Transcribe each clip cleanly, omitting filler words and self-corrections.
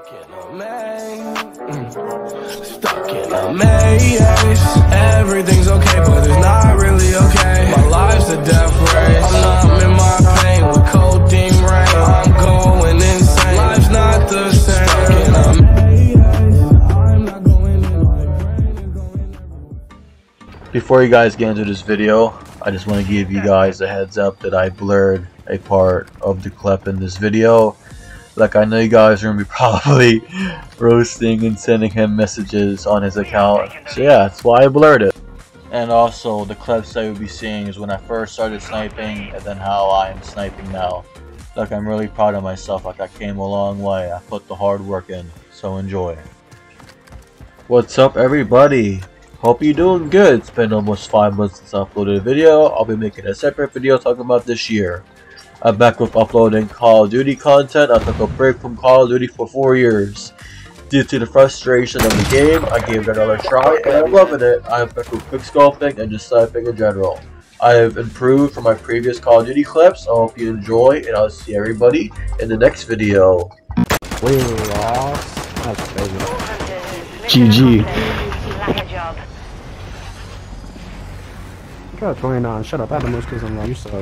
Stuck in a maze. Everything's okay, but it's not really okay. My life's a death race. I'm numb in my pain with codeine rain. I'm going insane. Life's not the same. Stuck in a maze. I'm not going in. My brain is going. Before you guys get into this video, I just want to give you guys a heads up that I blurred a part of the clip in this video. Like, I know you guys are going to be probably roasting and sending him messages on his account. So yeah, that's why I blurred it. And also, the clips that you'll be seeing is when I first started sniping and then how I am sniping now. Like, I'm really proud of myself. Like, I came a long way. I put the hard work in. So enjoy. What's up, everybody? Hope you're doing good. It's been almost 5 months since I uploaded a video. I'll be making a separate video talking about this year. I'm back with uploading Call of Duty content. I took a break from Call of Duty for 4 years. Due to the frustration of the game, I gave it another try and I'm loving it. I am back with quickscoping and just sniping in general. I have improved from my previous Call of Duty clips. I hope you enjoy and I'll see everybody in the next video. We lost. That's crazy. GG. You got 29. Shut up. I had the most kills on that. You suck.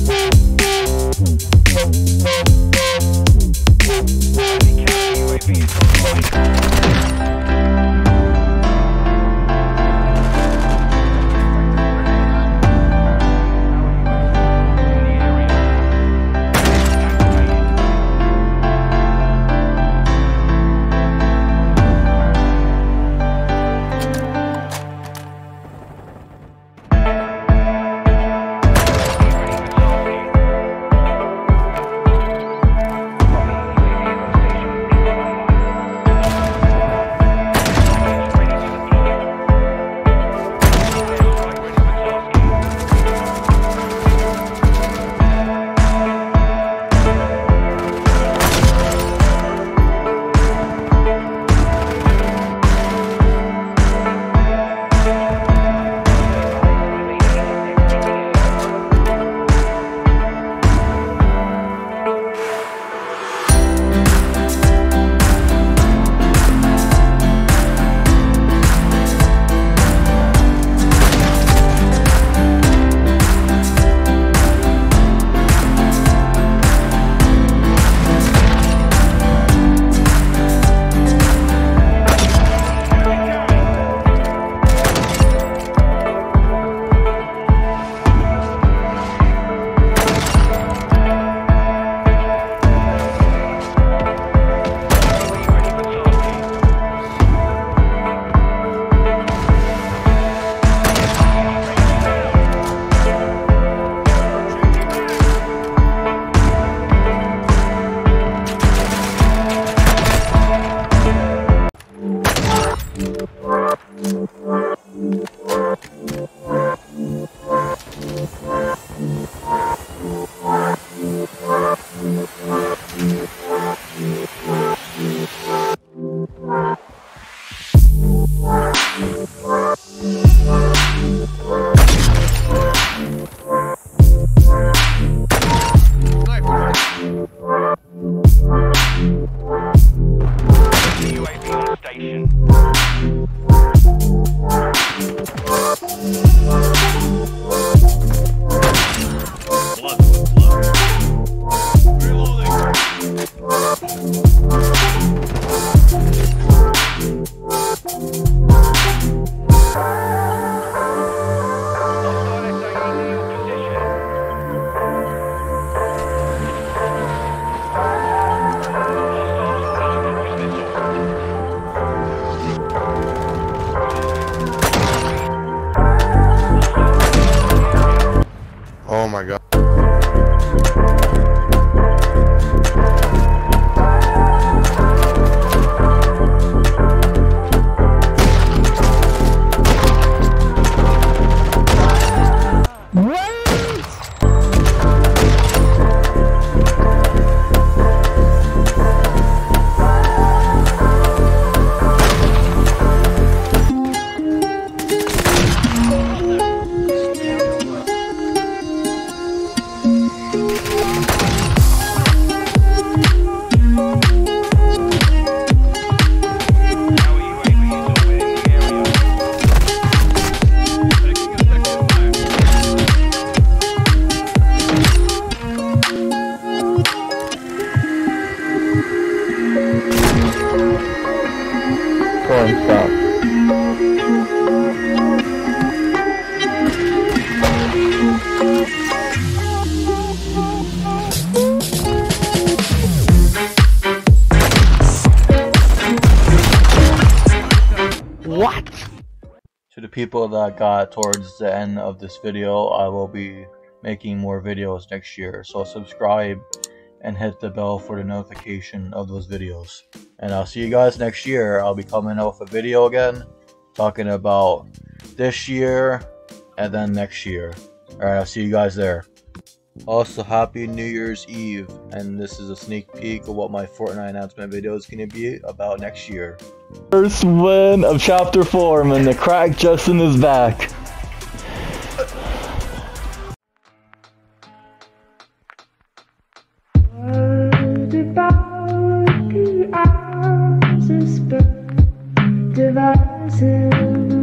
Oh my god. Stop. What? To the people that got towards the end of this video, I will be making more videos next year, so subscribe and hit the bell for the notification of those videos. And I'll see you guys next year. I'll be coming out with a video again talking about this year and then next year. Alright, I'll see you guys there. Also, happy New Year's Eve, and this is a sneak peek of what my Fortnite announcement video is going to be about next year. First win of Chapter 4, man. The crack Justin is back. Devices